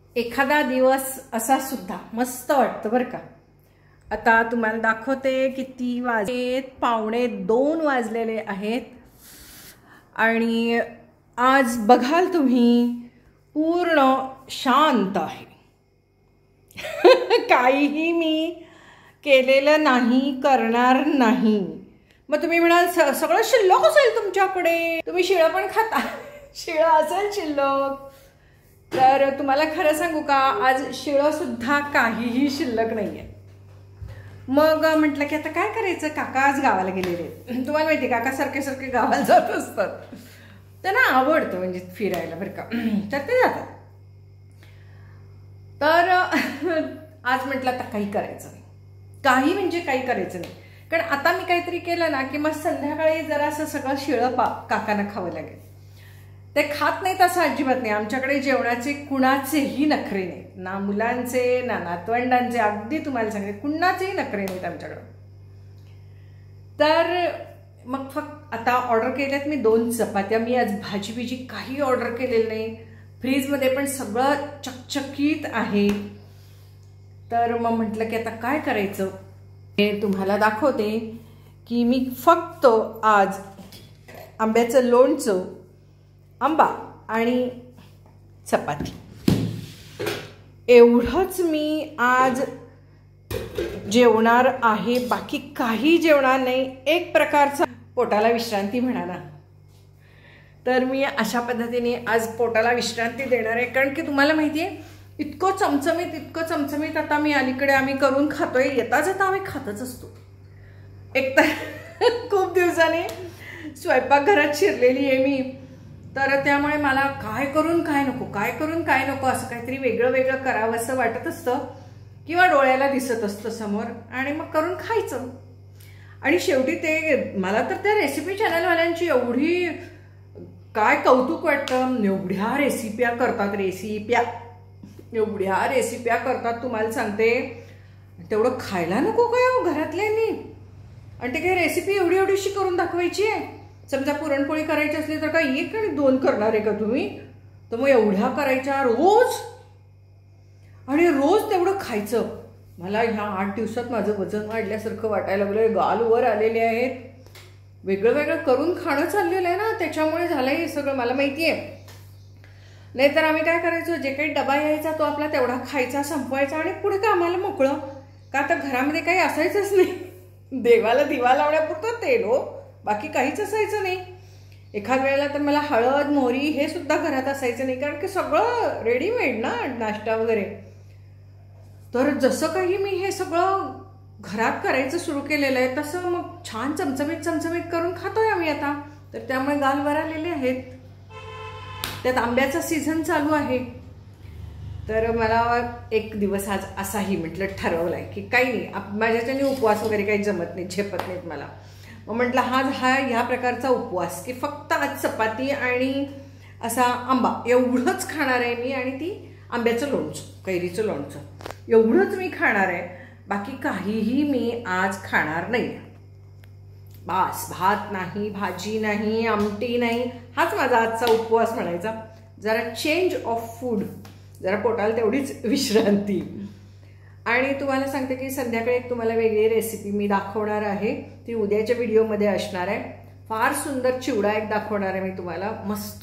एखादा दिवस असा सुद्धा मस्त वाटतं बरं का। आता तुम्हाला दाखवते किती वाजलेत, 1:45 वाजलेले आहेत आणि आज बघाल तुम्ही पूर्ण शांत आहे। काहीही मी केलेलं नाही, करणार नाही। मग तुम्ही म्हणाल सगळं शिल्लक असेल तुमच्याकडे, तुम्ही शिळं पण खाता, शिळं असेल शिल्लक। तर तुम्हाला खरं सांगू का, आज शिळं सुद्धा काहीही शिल्लक नाहीये। मग म्हटलं की आता काय करायचं, काका आज गावाला गेलेले। तुम्हाला माहिती काका सारखे सारखे गावाला जात असतात, त्यांना आवडतं म्हणजे फिरायला बरं का, तर ते जातात। तर आज म्हटलं आता काही करायचं नाही, काही म्हणजे काही करायचं नाही। कारण आता मी काहीतरी केलं ना की मग संध्याकाळी जरा असं सगळं शिळं काकांना खावं लागेल। ते खात नाहीत असं अजिबात नाही, आमच्याकडे जेवणाचे कुणाचेही नखरे नाहीत, ना मुलांचे ना नातवंडांचे, अगदी तुम्हाला सांगते कुणाचेही नखरे नाहीत आमच्याकडं। तर मग फक्त आता ऑर्डर केल्यात मी 2 चपात्या। मी आज भाजी बिजी काही ऑर्डर केलेलं नाही, फ्रीजमध्ये पण सगळं चकचकीत आहे। तर मग म्हटलं की आता काय करायचं, हे तुम्हाला दाखवते की मी फक्त आज आंब्याचं लोणचं, आंबा आणि चपाती एवढंच मी आज जेवणार आहे, बाकी काही जेवणार नाही। एक प्रकारचा पोटाला विश्रांती म्हणा ना, तर मी अशा पद्धतीने आज पोटाला विश्रांती देणार आहे। कारण की तुम्हाला माहिती आहे इतकं चमचमीत आता मी अलीकडे आम्ही करून खातोय, येता जाता आम्ही खातच असतो। एक तर खूप दिवसांनी स्वयंपाकघरात शिरलेली आहे मी, तर त्यामुळे मला काय करून काय नको असं काहीतरी वेगळं वेगळं करावं असं वाटत असतं किंवा डोळ्याला दिसत असतं समोर, आणि मग करून खायचं। आणि शेवटी ते मला तर त्या रेसिपी चॅनलवाल्यांची एवढी काय कौतुक वाटतं, एवढ्या रेसिप्या करतात तुम्हाला सांगते, तेवढं खायला नको काय हो घरातल्यांनी। आणि ते काही रेसिपी एवढीशी करून दाखवायची आहे। समजा पुरणपोळी करायची असली तर काय 1 आणि 2 करणार आहे का तुम्ही, तर मग एवढ्या करायच्या रोज, आणि रोज तेवढं खायचं। मला ह्या 8 दिवसात माझं वजन वाढल्यासारखं वाटायला लागलं, गाल वर आलेले आहेत, वेगळं वेगळं करून खाणं चाललेलं आहे ना, त्याच्यामुळे झालंय हे सगळं मला माहिती आहे। नाहीतर आम्ही काय करायचो, जे काही डबा यायचा तो आपला तेवढा खायचा, संपवायचा आणि पुढे कामाला मोकळं। का तर घरामध्ये काही असायचंच नाही, देवाला दिवा लावण्यापुरतं तेल हो, बाकी काहीच असायचं नाही। एखाद वेळेला तर मला हळद मोहरी हे सुद्धा घरात असायचं नाही, कारण की सगळं रेडीमेड ना, नाश्ता वगैरे। तर जसं काही मी हे सगळं घरात करायचं सुरू केलेलं आहे, तसं मग छान चमचमीत करून खातोय आम्ही आता। तर त्यामुळे गाल वर आलेले आहेत, त्यात आंब्याचा सीझन चालू आहे। तर मला एक दिवस आज असाही म्हटलं ठरवलंय की काही नाही, माझ्याच्याने उपवास वगैरे काही जमत नाही, झेपत नाहीत मला। मग म्हटलं हा ह्या प्रकारचा उपवास की फक्त आज चपाती आणि असा आंबा एवढंच खाणार आहे मी, आणि ती आंब्याचं लोणचं, कैरीचं लोणचं एवढंच मी खाणार आहे, बाकी काहीही मी आज खाणार नाही। बस भात नाही, भाजी नाही, आमटी नाही, हाच माझा आजचा उपवास म्हणायचा। जरा चेंज ऑफ फूड, जरा पोटाला तेवढीच विश्रांती। आणि तुम्हाला सांगते की संध्याकाळी एक तुम्हाला वेगळी रेसिपी मी दाखवणार आहे, ती उद्याच्या व्हिडिओमध्ये असणार आहे। फार सुंदर चिवडा एक दाखवणार आहे मी तुम्हाला, मस्त।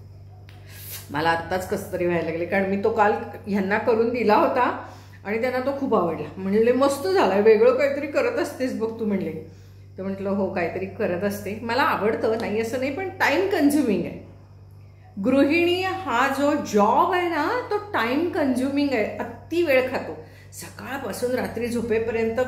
मला आत्ताच कसं तरी व्हायला लागले, कारण मी तो काल ह्यांना करून दिला होता आणि त्यांना तो खूप आवडला। म्हणले मस्त झालाय, वेगळं काहीतरी करत असतेस बघ तू म्हणले। तर म्हटलं हो काहीतरी करत असते, मला आवडतं नाही असं नाही, पण टाइम कन्झ्युमिंग आहे। गृहिणी हा जो जॉब आहे ना, तो टाइम कन्झ्युमिंग आहे, अति वेळ खातो। सकाळपासून रात्री झोपेपर्यंत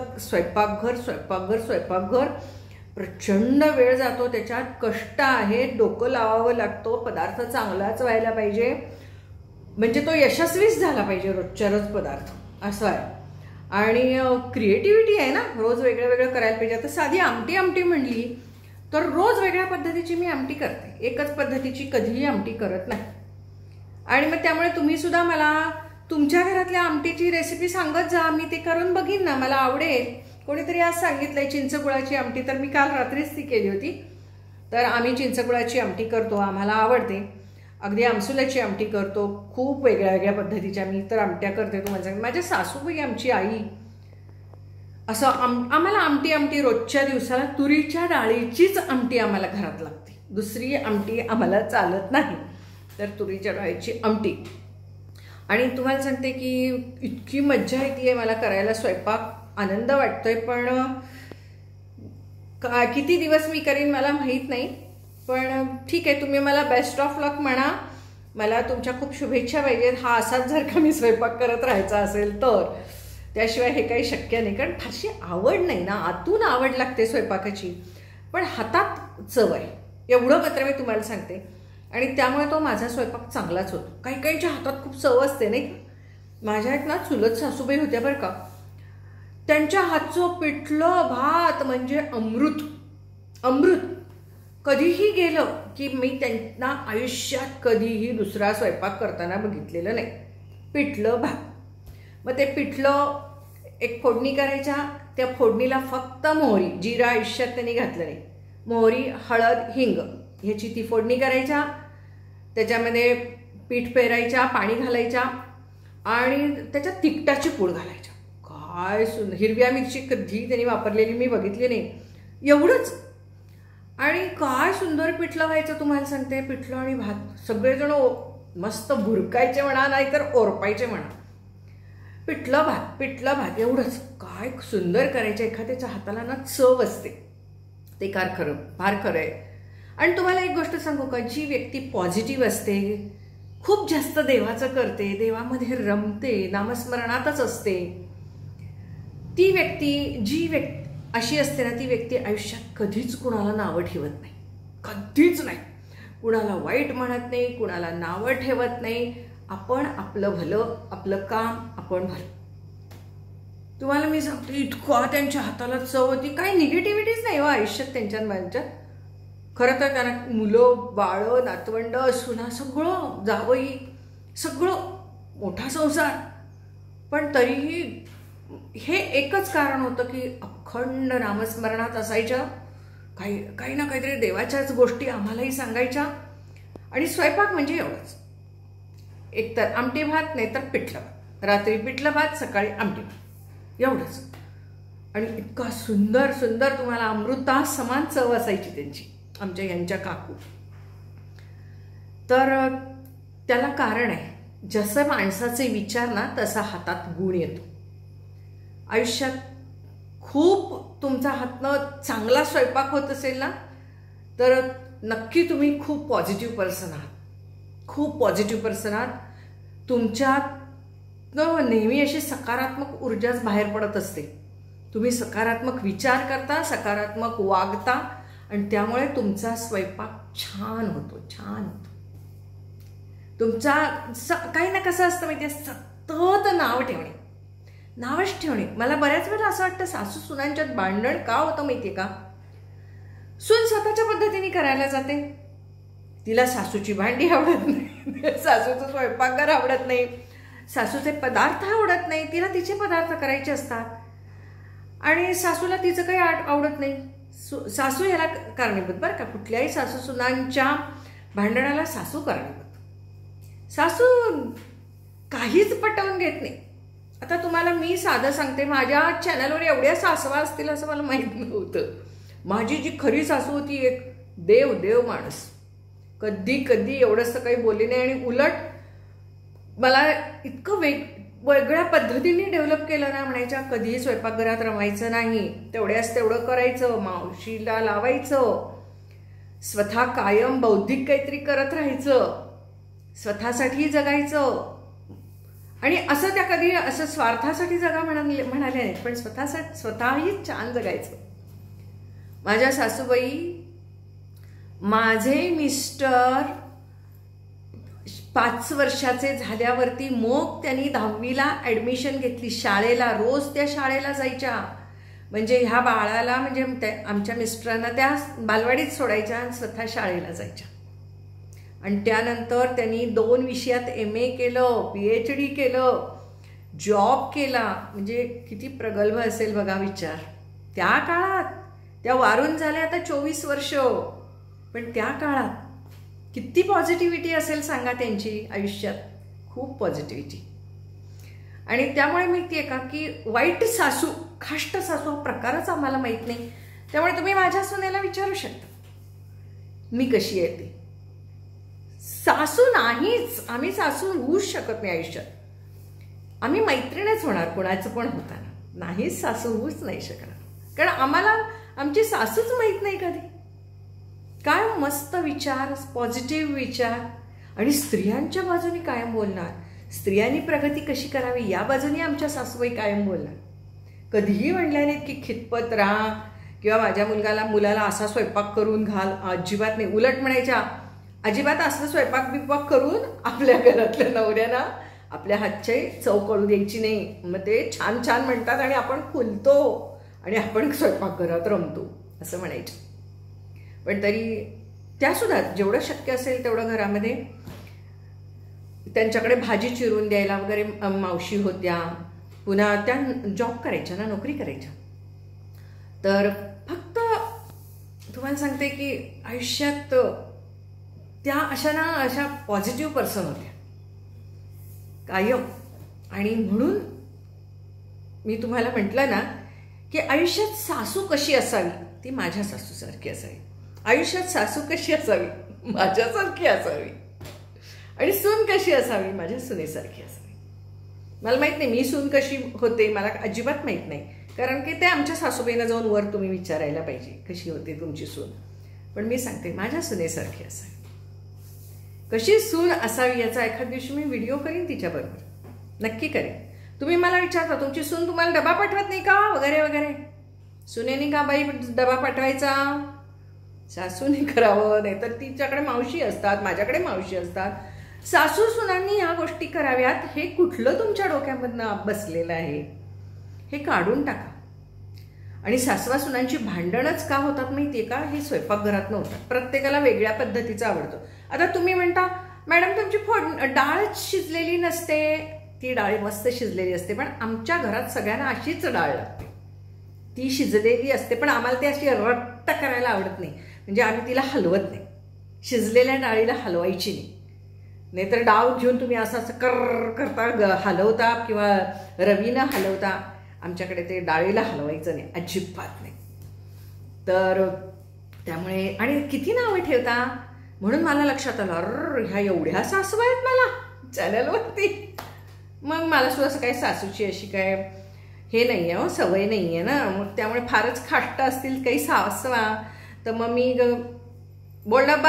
स्वयंपाकघर प्रचंड वेळ जातो, त्याच्यात कष्ट आहे, डोकं लावावं लागतं, पदार्थ चांगलाच व्हायला पाहिजे, म्हणजे तो यशस्वीच झाला पाहिजे रोजच्या रोज पदार्थ, असं आहे। आणि क्रिएटिव्हिटी आहे ना, रोज वेगळं करायला पाहिजे। आता साधी आमटी म्हणली तर रोज वेगळ्या पद्धतीची मी आमटी करते, एकच पद्धतीची कधीही आमटी करत नाही। आणि मग त्यामुळे तुम्ही सुद्धा मला तुमच्या घरातल्या आमटीची रेसिपी सांगत जा, मी ते करून बघीन ना, मला आवडेल। कोणीतरी आज सांगितलंय चिंचगुळाची आमटी, तर मी काल रात्रीच ती केली होती। तर आम्ही चिंचगुळाची आमटी करतो, आम्हाला आवडते। अगदी आमसुलाची आमटी करतो, खूप वेगळ्या वेगळ्या पद्धतीच्या. मी तर आमट्या करते तुम्हाला सांगते. माझ्या सासूबाई, आमची आई, असं आम्हाला आमटी रोजच्या दिवसाला तुरीच्या डाळीचीच आमटी आम्हाला घरात लागते. दुसरी आमटी आम्हाला चालत नाही. तर तुरीच्या डाळीची आमटी. आणि तुम्हाला सांगते की इतकी मज्जा येते आहे मला करायला स्वयंपाक, आनंद वाटतोय. पण किती दिवस मी करीन मला माहीत नाही. पण ठीक आहे, तुम्ही मला बेस्ट ऑफ लक म्हणा. मला तुमच्या खूप शुभेच्छा पाहिजेत. हा असाच जर का मी स्वयंपाक करत राहायचा असेल तर. त्याशिवाय हे काही शक्य नाही. कारण फारशी आवड नाही ना, आतून आवड लागते स्वयंपाकाची, पण हातात चव आहे, एवढं मात्र मी तुम्हाला सांगते. आणि त्यामुळे तो माझा स्वयंपाक चांगलाच होतो. काही काहींच्या हातात खूप चव असते नाही. माझ्या एक ना चुलत सासूबाई होत्या बरं का, त्यांच्या हातचं पिठलं भात म्हणजे अमृत. अमृत. कधीही गेलं की मी त्यांना आयुष्यात कधीही दुसरा स्वयंपाक करताना बघितलेलं नाही. पिठलं भात. मग ते पिठलं एक फोडणी करायच्या, त्या फोडणीला फक्त मोहरी, जिरा आयुष्यात त्यांनी घातलं नाही. मोहरी, हळद, हिंग ह्याची ती फोडणी करायच्या. त्याच्यामध्ये पीठ पेरायच्या, पाणी घालायच्या आणि त्याच्यात तिखटाची पूड घालायच्या. काय सुंदर. हिरव्या मिरची कधी त्यांनी वापरलेली मी बघितली नाही. एवढंच. आणि काय सुंदर पिठलं व्हायचं तुम्हाला सांगते. पिठलं आणि भात सगळेजण मस्त भुरकायचे म्हणा, नाहीतर ओरपायचे म्हणा. पिठलं भात एवढंच. काय सुंदर करायचं. एखाद्याच्या हाताला ना चव असते. ते फार खरं आहे. आणि तुम्हाला एक गोष्ट सांगू का, जी व्यक्ती पॉझिटिव्ह असते, खूप जास्त देवाचं करते, देवामध्ये रमते, नामस्मरणातच असते, ती व्यक्ती, जी व्यक्ती अशी असते ना, ती व्यक्ती आयुष्यात कधीच कुणाला नावं ठेवत नाही. कधीच नाही. कुणाला वाईट म्हणत नाही, कुणाला नावं ठेवत नाही. आपण आपलं भलं, आपलं काम आपण भलं. तुम्हाला मी सांगतो, इतकं त्यांच्या हाताला चव होती. काही निगेटिव्हिटीच नाही हो आयुष्यात त्यांच्यात. खरं तर त्यांना मुलं, बाळं, नातवंड, सुना, सगळं, जावई, सगळं, मोठा संसार. पण तरीही हे एकच कारण होतं की अखंड नामस्मरणात असायच्या. काही ना काहीतरी देवाच्याच गोष्टी आम्हालाही सांगायच्या. आणि स्वयंपाक म्हणजे एवढंच. एकतर आमटी भात, नाही तर पिठलं भात. रात्री पिठलं भात, सकाळी आमटी भात, एवढंच. आणि इतका सुंदर सुंदर, तुम्हाला अमृता समान चव असायची त्यांची, आमच्या यांच्या काकू. तर त्याला कारण आहे, जसं माणसाचे विचार ना तसा हातात गुण येतो. आयुष्यात खूप तुमचा हातनं चांगला स्वयंपाक होत असेल ना, तर नक्की तुम्ही खूप पॉझिटिव्ह पर्सन आहात. खूप पॉझिटिव्ह पर्सन आहात. तुमच्यात नेहमी अशी सकारात्मक ऊर्जाच बाहेर पडत असते. तुम्ही सकारात्मक विचार करता, सकारात्मक वागता, आणि त्यामुळे तुमचा स्वयंपाक छान होतो. तुमचा काही ना कसं असतं माहिती आहे, सतत नावच ठेवणे. मला बऱ्याच वेळा असं वाटतं, सासू सुनांच्यात भांडण का होतं माहितीये का? सून स्वतःच्या पद्धतीने करायला जाते. तिला सासूची भांडी आवडत नाही, सासूचं स्वयंपाकघर आवडत नाही, सासूचे पदार्थ आवडत नाही. तिला तिचे पदार्थ करायचे असतात आणि सासूला तिचं काही आवडत नाही. सासू ह्याला कारणीभूत बरं का. कुठल्याही सासू सुनांच्या भांडणाला सासू कारणीभूत. सासू काहीच पटवून घेत नाही. आता तुम्हाला मी साधं सांगते, माझ्या चॅनलवर एवढ्या सासवा असतील असं मला माहीत नव्हतं. माझी जी खरी सासू होती, एक देव माणूस. कधी एवढंसं काही बोलली नाही. आणि उलट मला इतकं वेगळ्या पद्धतीने डेव्हलप केलं ना. म्हणायच्या कधीही स्वयंपाकघरात रमायचं नाही, तेवढं करायचं, मावशीला लावायचं, स्वतः कायम बौद्धिक काहीतरी करत राहायचं, स्वतःसाठी जगायचं. आणि असं त्या कधी असं स्वार्थासाठी जगा म्हणाले नाहीत, पण स्वतःही छान जगायचं. माझ्या सासूबाई, माझे मिस्टर 5 वर्षाचे झाल्यावरती मग त्यांनी 10वीला ॲडमिशन घेतली शाळेला. रोज त्या शाळेला जायच्या. म्हणजे ह्या बाळाला, म्हणजे आमच्या मिस्टरांना त्या बालवाडीत सोडायच्या आणि स्वतः शाळेला जायच्या. आणि त्यानंतर त्यांनी 2 विषयात MA केलं, PhD केलं, जॉब केला. म्हणजे किती प्रगल्भ असेल बघा विचार. त्या काळात त्या वारून झाल्या आता 24 वर्ष, पण त्या काळात किती पॉझिटिव्हिटी असेल सांगा त्यांची आयुष्यात, खूप पॉझिटिव्हिटी. आणि त्यामुळे माहिती आहे का की वाईट सासू, खाष्ट सासू हा प्रकारच आम्हाला माहीत नाही. त्यामुळे तुम्ही माझ्या सुनेला विचारू शकता मी कशी आहे ती. सासू नाहीच, आम्ही सासू होऊच शकत नाही आयुष्यात. आम्ही मैत्रीणच होणार कोणाचं पण होताना, नाहीच सासू होऊच नाही शकणार. कारण आम्हाला आमची सासूच माहीत नाही कधी. काय मस्त विचार, पॉझिटिव्ह विचार. आणि स्त्रियांच्या बाजूने कायम बोलणार, स्त्रियांनी प्रगती कशी करावी या बाजूने आमच्या सासूबाई कायम बोलणार. कधीही म्हणल्या नाहीत की खितपत राहा किंवा माझ्या मुलाला असा स्वयंपाक करून घाल, अजिबात नाही. उलट म्हणायच्या अजिबात असं स्वयंपाक बिपाक करून आपल्या घरातल्या नवऱ्यांना आपल्या हातची चव कळू द्यायची नाही. मग ते छान छान म्हणतात आणि आपण फुलतो आणि आपण स्वयंपाकघरात रमतो असं म्हणायचं. पण तरी त्यासुद्धा जेवढं शक्य असेल तेवढं घरामध्ये त्यांच्याकडे भाजी चिरून द्यायला वगैरे मावशी होत्या. पुन्हा त्या जॉब करायच्या ना, नोकरी करायच्या. तर फक्त तुम्हाला सांगते की आयुष्यात त्या अशा पॉझिटिव्ह पर्सन होत्या कायम. आणि म्हणून मी तुम्हाला म्हटलं ना की आयुष्यात सासू कशी असावी, ती माझ्या सासूसारखी असावी. आयुष्यात सासू कशी असावी, माझ्यासारखी असावी. आणि सून कशी असावी, माझ्या सुनेसारखी असावी. मला माहीत नाही मी सून कशी होते, मला अजिबात माहीत नाही. कारण की ते आमच्या सासूबाईंना जाऊन वर तुम्ही विचारायला पाहिजे कशी होते तुमची सून. पण मी सांगते माझ्या सुनेसारखी असावी. कशी सून असावी याचा एखाद दिवशी मी व्हिडिओ करीन तिच्याबरोबर, नक्की करेन. तुम्ही मला विचारता तुमची सून तुम्हाला डबा पाठवत नाही का वगैरे वगैरे. सुनेनी का बाई डबा पाठवायचा, सासूने करावं. नाही तर तिच्याकडे मावशी असतात, माझ्याकडे मावशी असतात. सासू सुनांनी ह्या गोष्टी कराव्यात हे कुठलं तुमच्या डोक्यामधनं बसलेलं आहे हे काढून टाका. आणि सासवा सुनांची भांडणच का होतात माहितीये का, हे स्वयंपाकघरात होतात. प्रत्येकाला वेगळ्या पद्धतीचं आवडतं. आता तुम्ही म्हणता मॅडम तुमची डाळ शिजलेली नसते. ती डाळ मस्त शिजलेली असते, पण आमच्या घरात सगळ्यांना अशीच डाळ लागते. ती शिजलेली असते पण आम्हाला ती अशी रट्ट करायला आवडत नाही. म्हणजे आम्ही तिला हलवत नाही, शिजलेल्या डाळीला हलवायची नाही. नाहीतर डाव घेऊन तुम्ही असं असं करता हलवता किंवा रवीनं हलवता. आमच्याकडे ते डाळीला हलवायचं नाही, अजिबात नाही. तर त्यामुळे आणि किती नावं ठेवता. म्हणून मला लक्षात आलं ह्या एवढ्या सासू आहेत मला चॅनलवरती. मग मला सुद्धा असं काही सासूची अशी काय हे नाही आहे, सवय नाही आहे ना. मग त्यामुळे फारच खाष्ट असतील काही सासवा तर मग मी बोलणं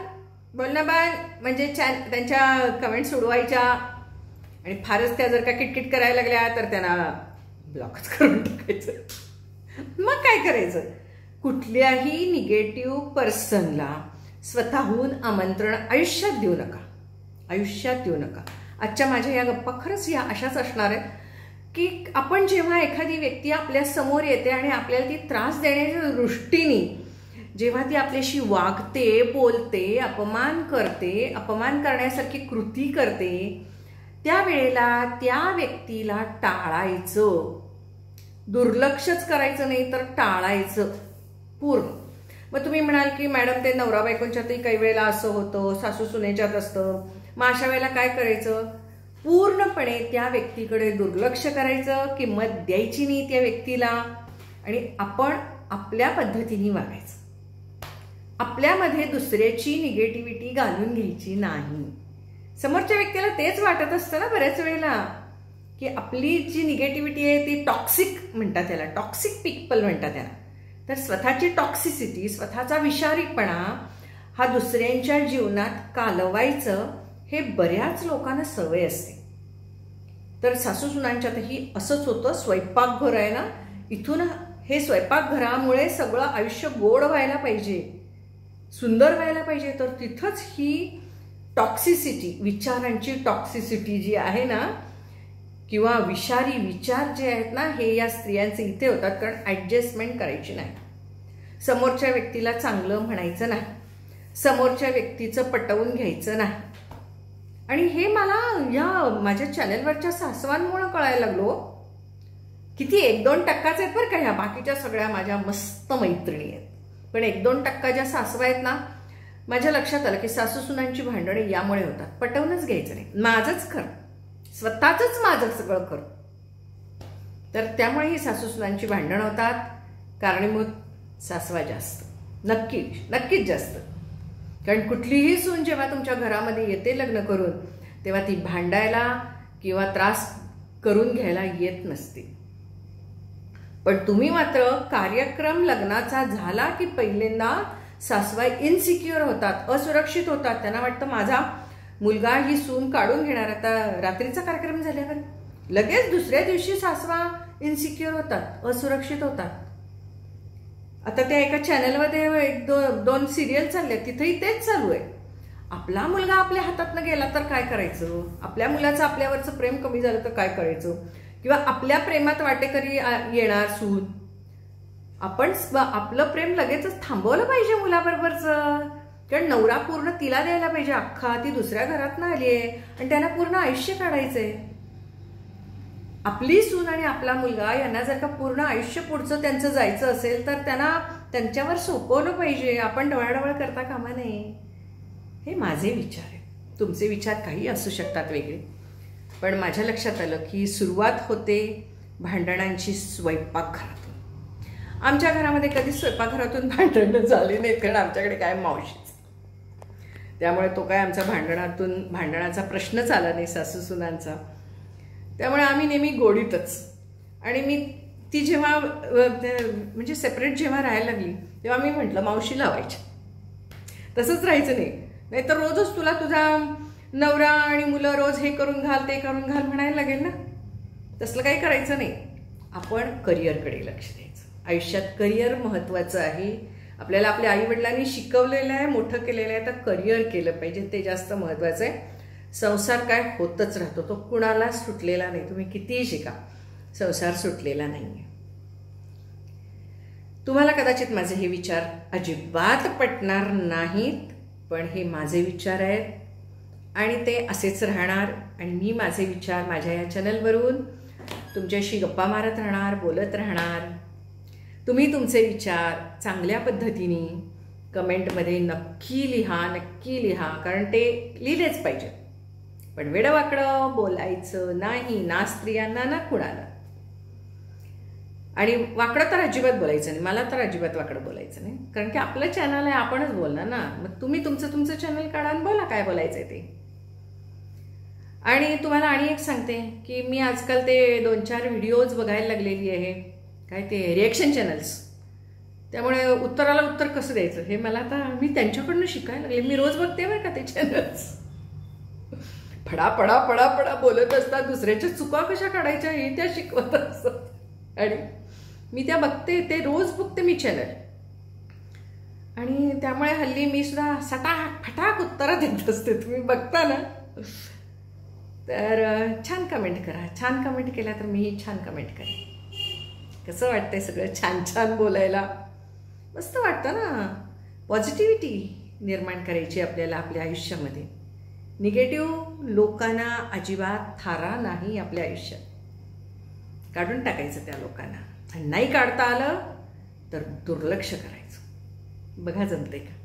बाण म्हणजे त्यांच्या कमेंट्स उडवायच्या. आणि फारच त्या जर का किटकिट करायला लागल्या तर त्यांना ब्लॉकच करून टाकायचं. मग काय करायचं, कुठल्याही निगेटिव्ह पर्सनला स्वतःहून आमंत्रण आयुष्यात देऊ नका, आयुष्यात देऊ नका. आजच्या माझ्या या गप्पा खरंच या अशाच असणार आहेत की आपण जेव्हा एखादी व्यक्ती आपल्या समोर येते आणि आपल्याला ती त्रास देण्याच्या दृष्टीने जेव्हा ती आपल्याशी वागते, बोलते, अपमान करते, अपमान करण्यासारखी कृती करते, त्यावेळेला त्या व्यक्तीला टाळायचं. दुर्लक्षच करायचं नाही तर टाळायचं पूर्ण. मग तुम्ही म्हणाल की मॅडम ते नवरा बायकोंच्यातही काही वेळेला असं होतं, सासू सुनेच्यात असतं. मग अशा वेळेला काय करायचं, पूर्णपणे त्या व्यक्तीकडे दुर्लक्ष करायचं, किंमत द्यायची नाही त्या व्यक्तीला आणि आपण आपल्या पद्धतीने वागायचं. आपल्यामध्ये दुसऱ्याची निगेटिव्हिटी घालून घ्यायची नाही. समोरच्या व्यक्तीला तेच वाटत असतं ना बऱ्याच वेळेला की आपली जी निगेटिव्हिटी आहे ती टॉक्सिक म्हणतात त्याला, टॉक्सिक पीपल म्हणतात त्याला. तर स्वतःची टॉक्सिसिटी, स्वतःचा विषारीपणा हा दुसऱ्यांच्या जीवनात कालवायचं हे बऱ्याच लोकांना सवय असते. तर सासू सुनांच्यातही असंच होतं. स्वयंपाकघर आहे ना, इथून हे स्वयंपाकघरामुळे सगळं आयुष्य गोड व्हायला पाहिजे, सुंदर व्हायला पाहिजे. तर तिथंच ही टॉक्सिसिटी, विचारांची टॉक्सिसिटी जी आहे ना किंवा विषारी विचार जे आहेत ना हे या स्त्रियांचे इथे होतात. कारण ॲडजस्टमेंट करायची नाही, समोरच्या व्यक्तीला चांगलं म्हणायचं नाही, समोरच्या व्यक्तीचं पटवून घ्यायचं नाही. आणि हे मला या माझ्या चॅनलवरच्या सासवांमुळे कळायला लागलो. किती 1-2% आहेत बरं का ह्या, बाकीच्या सगळ्या माझ्या मस्त मैत्रिणी आहेत. पण 1-2% ज्या सासवा आहेत ना माझ्या लक्षात आलं की सासूसुनांची भांडणे यामुळे होतात. पटवूनच घ्यायचं नाही, माझंच खरं, स्वतःच माझं सगळं खरं. तर त्यामुळे ही सासूसुनांची भांडणं होतात. कारणीभूत सासवा जास्त, नक्कीच जास्त. कारण कुठलीही सून जेव्हा तुमच्या घरामध्ये येते लग्न करून, तेव्हा ती भांडायला किंवा त्रास करून घ्यायला येत नसते. पण तुम्ही मात्र कार्यक्रम लग्नाचा झाला की पहिल्यांदा सासवा इनसिक्युअर होतात, असुरक्षित होतात. त्यांना वाटतं माझा मुलगा ही सून काढून घेणार. आता रात्रीचा कार्यक्रम झाल्यावर लगेच दुसऱ्या दिवशी सासवा इनसिक्युअर होतात, असुरक्षित होतात. आता त्या एका चॅनलमध्ये दोन सिरियल चालल्या, तिथेही तेच चालू आहे. आपला मुलगा आपल्या हातातनं गेला तर काय करायचं, आपल्या मुलाचं आपल्यावरचं प्रेम कमी झालं तर काय करायचं, किंवा आपल्या प्रेमात वाटेकरी येणार सून, आपण आपलं प्रेम लगेचच थांबवलं पाहिजे मुलाबरोबरचं. कारण नवरा पूर्ण तिला द्यायला पाहिजे अख्खा, ती दुसऱ्या घरात ना आली आहे आणि त्यांना पूर्ण आयुष्य काढायचंय. आपली सून आणि आपला मुलगा यांना जर का पूर्ण आयुष्य पुढचं त्यांचं जायचं असेल तर त्यांना त्यांच्यावर सोपवलं पाहिजे. आपण डवळाडवळ करता कामा नये. हे माझे विचार आहेत. तुमचे विचार काही असू शकतात वेगळे. पण माझ्या लक्षात आलं की सुरुवात होते भांडणांची स्वयंपाकघरातून. आमच्या घरामध्ये कधी स्वयंपाकघरातून भांडणं झाली नाहीत, कारण आमच्याकडे काय मावशीच, त्यामुळे तो काय आमचा भांडणाचा प्रश्नच आला नाही सासूसुनांचा. त्यामुळे आम्ही नेहमी गोडीतच. आणि मी ती जेव्हा म्हणजे सेपरेट जेव्हा राहायला लागली तेव्हा मी म्हटलं मावशी लावायची, तसंच राहायचं नाही तर रोजच तुला तुझा नवरा आणि मुलं रोज हे करून घाल ते करून घाल म्हणायला लागेल ना. तसलं काही करायचं नाही. आपण करिअरकडे लक्ष द्यायचं. आयुष्यात करिअर महत्त्वाचं आहे. आपल्याला आपल्या आईवडिलांनी शिकवलेलं आहे, मोठं केलेलं आहे, तर करिअर केलं पाहिजे, ते जास्त महत्त्वाचं आहे. संसार काय होतच राहतो, तो कुणाला सुटलेला नाही. तुम्ही कितीही शिका, संसार सुटलेला नाही आहे. तुम्हाला कदाचित माझे हे विचार अजिबात पटणार नाहीत, पण हे माझे विचार आहेत आणि ते असेच राहणार. आणि मी माझे विचार माझ्या या चॅनलवरून तुमच्याशी गप्पा मारत राहणार, बोलत राहणार. तुम्ही तुमचे विचार चांगल्या पद्धतीने कमेंटमध्ये नक्की लिहा, कारण ते लिहिलेच पाहिजे. पण वेडवाकडं बोलायचं नाही, ना स्त्रियांना ना कुणाला. आणि वाकडं तर अजिबात बोलायचं नाही. मला तर अजिबात वाकडं बोलायचं नाही, कारण की आपलं चॅनल आहे, आपणच बोलणार ना. मग तुम्ही तुमचं चॅनल काढा आणि बोला काय बोलायचंय ते. आणि तुम्हाला आणि एक सांगते की मी आजकाल ते 2-4 व्हिडिओज बघायला लागलेली आहे, काय ते रिॲक्शन चॅनल्स. त्यामुळे उत्तराला उत्तर कसं द्यायचं हे मला आता मी त्यांच्याकडनं शिकायला लागले. मी रोज बघते बरं का ते चॅनल्स. फडा पडा पडा पडा बोलत असतात, दुसऱ्याच्या चुका कशा काढायच्या हे त्या शिकवत असतात. आणि मी त्या बघते, ते रोज बघते मी चॅनल. आणि त्यामुळे हल्ली मी सुद्धा फटाक उत्तरं देत असते. तुम्ही बघता ना, तर छान कमेंट करा. छान कमेंट केला तर मीही छान कमेंट करेन. कसं वाटतंय सगळं छान छान बोलायला? मस्त वाटतं ना. पॉझिटिव्हिटी निर्माण करायची आपल्याला आपल्या आयुष्यामध्ये. निगेटिव्ह लोकांना अजिबात थारा नाही आपल्या आयुष्यात. काढून टाकायचं त्या लोकांना. आणि नाही काढता आलं तर दुर्लक्ष करायचं. बघा जमते का?